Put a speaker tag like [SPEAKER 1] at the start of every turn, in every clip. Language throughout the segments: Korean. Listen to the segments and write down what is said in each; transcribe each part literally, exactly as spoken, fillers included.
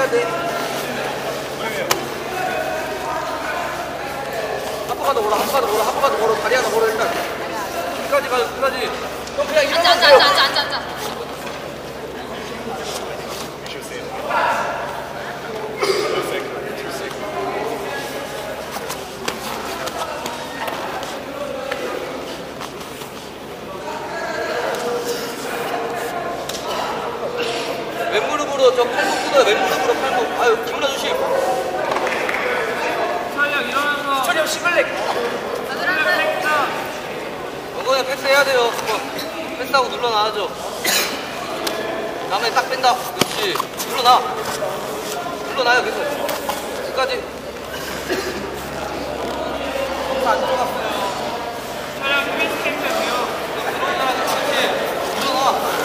[SPEAKER 1] 해야 돼. 한번가더 몰아, 한번가더 몰아, 한번가더 몰아, 다리 하나 몰아 일단. 끝까지 가요, 끝까지. 형 그냥 일어나.
[SPEAKER 2] 앉아, 앉아, 앉아, 앉아, 앉아.
[SPEAKER 1] 왼무릎으로 저 팔목 끊어요. 왼무릎으로 팔목. 아유, 기울여 주시.
[SPEAKER 3] 철이 형 일어나서.
[SPEAKER 1] 철이 형 시글렉. 이거는 패스 해야 돼요. 그거 패스하고 눌러놔야죠. 다음에 딱 뺀다. 그렇지. 눌러놔. 눌러놔요. 계속. 끝까지. 안 들어갔어요.
[SPEAKER 3] 철이 형 페이스 캠프예요.
[SPEAKER 1] 눌러놔야죠. 그렇지. 눌러놔.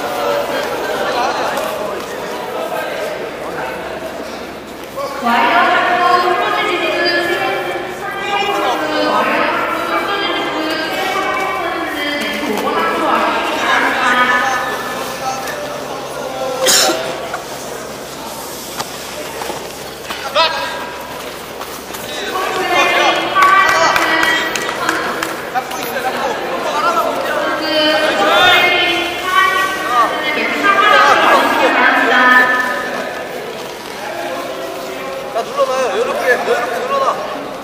[SPEAKER 1] 자, 눌러놔요. 이렇게, 이렇게 눌러놔.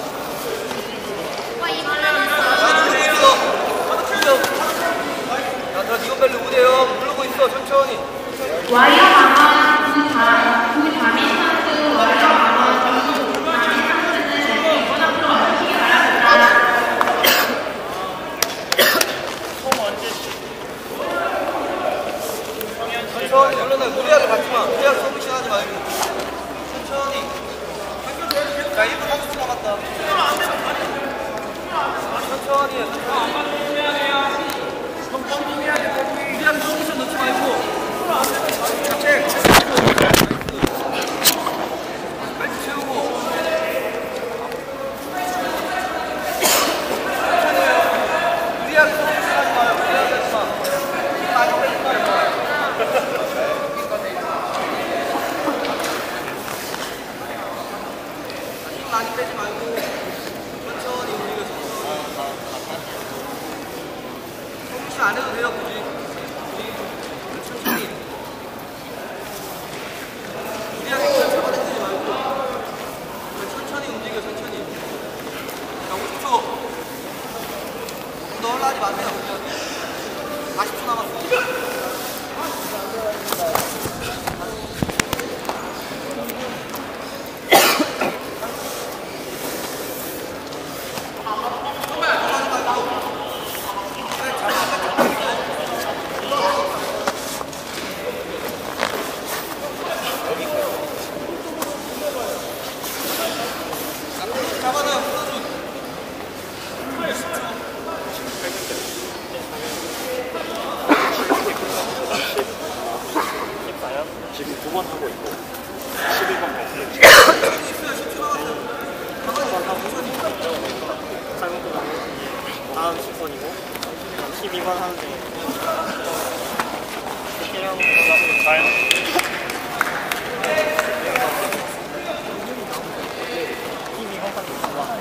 [SPEAKER 2] 오빠 이거
[SPEAKER 1] 자, 누르고 있어. 눌러. 자, 자, 니온벨로 무대요. 누르고 있어. 천천히.
[SPEAKER 4] 와이어 방어 두 다, 두 다민 선수 와이어 방어 전부 다민 선수는 왼손 앞으로 와주시기 바랍니다.
[SPEAKER 1] 천천히 눌러놔요. 무리하게 받지 마. 무리하게 서브션 하지 말고. 천천히. 자, 일 분 삼십 초 남았다. 천천히 해. 천천히. 무리하게 서브션 넣지 말고. 책. 빨리 채우고. 천천히 해요. 무리하게 서브션 하지 마요. 무리하게 하지 마. 힘 많이 빼지 마요. 힘 많이 빼지 말고 천천히 움직여. 서브션 안 해도 돼요. 굳이. 천천히. 무리하게 잡아당기지 말고 천천히 움직여. 천천히. 자, 오십 초. 조금 더 올라가지 마세요. 사십 초 남았어. 잡아놔요.
[SPEAKER 5] 지금 두 번 하고 있고 십일 번 가고
[SPEAKER 1] 십 초 남았어요.
[SPEAKER 5] 삼 번 하고 다음 십 번이고 십이 번 하는데 필요한 거 가요. 힘이 항상 좋아.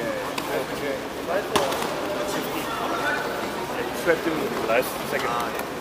[SPEAKER 5] Expecting nice second.